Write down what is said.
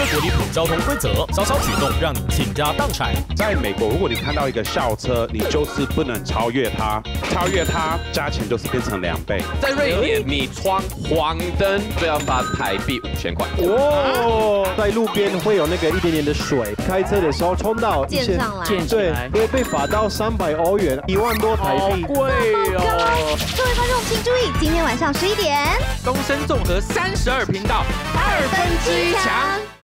国离谱交通规则，小小举动让你倾家荡产。 在美国，如果你看到一个校车，你就是不能超越它，超越它价钱就是变成2倍。 在瑞典，你闯黄灯就要罚台币5000块。 哦，在路边会有那个一点点的水，开车的时候冲到溅上来， 对，会被罚到300欧元，1万多台币， 贵哦！ 各位观众请注意，今天晚上11点， 东森综合32频道2分之1强。